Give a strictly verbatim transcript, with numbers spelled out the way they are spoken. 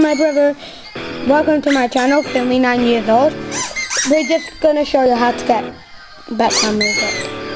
my brother. Welcome to my channel, Filmy nine years old. We're just gonna show you how to get Batman makeup.